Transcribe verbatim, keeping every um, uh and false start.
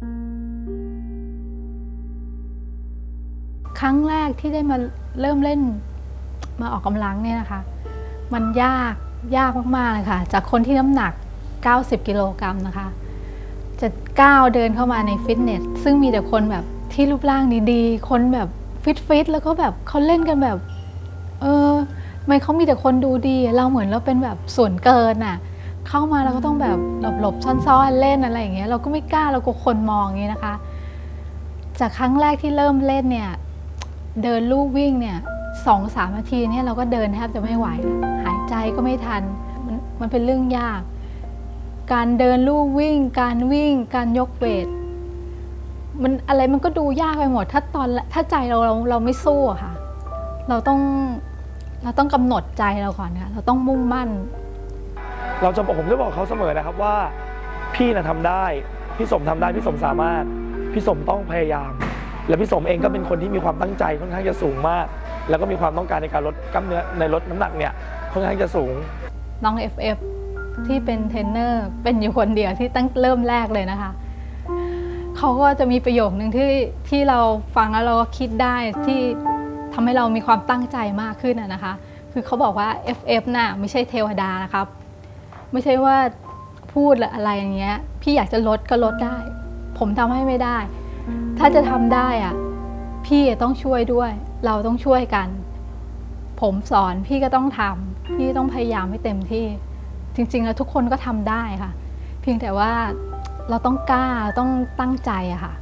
ครั้งแรกที่ได้มาเริ่มเล่นมาออกกำลังเนี่ยนะคะมันยากยากมากๆเลยค่ะจากคนที่น้ำหนักเก้าสิบกิโลกรัมนะคะจะก้าวเดินเข้ามาในฟิตเนสซึ่งมีแต่คนแบบที่รูปร่างดีๆคนแบบฟิตๆแล้วก็แบบเขาเล่นกันแบบเออทำไมเขามีแต่คนดูดีเราเหมือนเราเป็นแบบส่วนเกินอ่ะเข้ามาเราก็ต้องแบบหลบๆซ่อนๆเล่นอะไรอย่างเงี้ยเราก็ไม่กล้าเรากลัวคนมองอย่างนี้นะคะจากครั้งแรกที่เริ่มเล่นเนี่ยเดินลู่วิ่งเนี่ยสองสามนาทีเนี่ยเราก็เดินแทบจะไม่ไหวแล้วหายใจก็ไม่ทันมันมันเป็นเรื่องยากการเดินลู่วิ่งการวิ่งการยกเวทมันอะไรมันก็ดูยากไปหมดถ้าตอนถ้าใจเราเราเราไม่สู้อะค่ะเราต้องเราต้องกำหนดใจเราก่อนค่ะเราต้องมุ่งมั่นเราจะผมจะบอกเขาเสมอนะครับว่าพี่นะทำได้พี่สมทำได้พี่สมสามารถพี่สมต้องพยายามและพี่สมเองก็เป็นคนที่มีความตั้งใจค่อนข้างจะสูงมากแล้วก็มีความต้องการในการลดกล้ามเนื้อในลดน้ำหนักเนี่ยค่อนข้างจะสูงน้อง เอฟ เอฟ ที่เป็นเทรนเนอร์เป็นอยู่คนเดียวที่ตั้งเริ่มแรกเลยนะคะเขาก็จะมีประโยคนึงที่ที่เราฟังแล้วเราก็คิดได้ที่ทำให้เรามีความตั้งใจมากขึ้นนะคะคือเขาบอกว่า เอฟ เอฟ น่ะไม่ใช่เทวดานะครับไม่ใช่ว่าพูดอะไรอย่างเงี้ยพี่อยากจะลดก็ลดได้ผมทำให้ไม่ได้ถ้าจะทำได้อะพี่ต้องช่วยด้วยเราต้องช่วยกันผมสอนพี่ก็ต้องทำพี่ต้องพยายามให้เต็มที่จริงๆแล้วทุกคนก็ทำได้ค่ะเพียงแต่ว่าเราต้องกล้าต้องตั้งใจอะค่ะ